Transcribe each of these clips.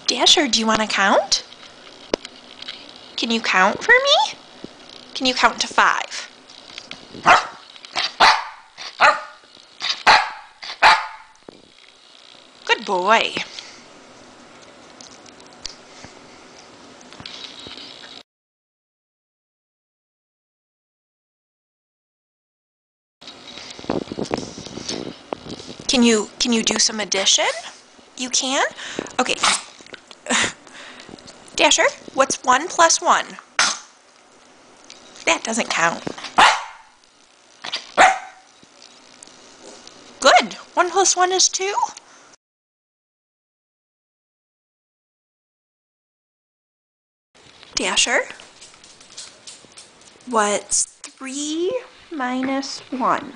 Dasher, do you want to count? Can you count for me? Can you count to 5? Good boy. Can you do some addition? You can? Okay. Dasher, what's 1 plus 1? That doesn't count. Good. 1 plus 1 is 2. Dasher, what's 3 minus 1?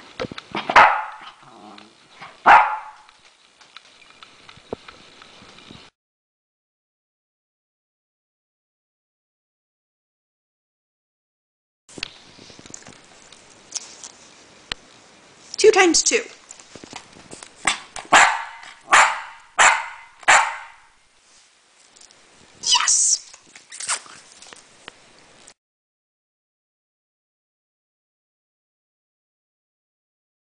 Two times 2.